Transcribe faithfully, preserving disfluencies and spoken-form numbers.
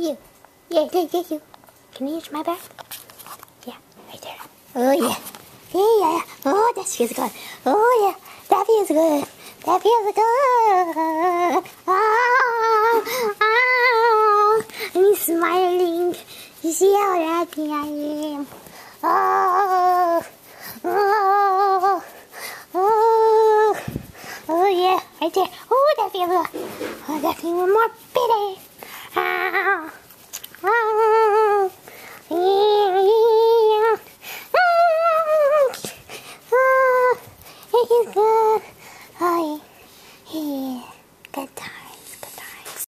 you. Yeah, yeah, yeah, you. Can you reach my back? Yeah, right there. Oh, yeah. Yeah, yeah. Oh, that feels good. Oh, yeah. That feels good. That feels good. Oh, oh. I'm smiling. You see how happy I am. Oh, oh, oh. Oh, yeah. Right there. Oh, that feels good. Oh, that feels more bitty. Ah.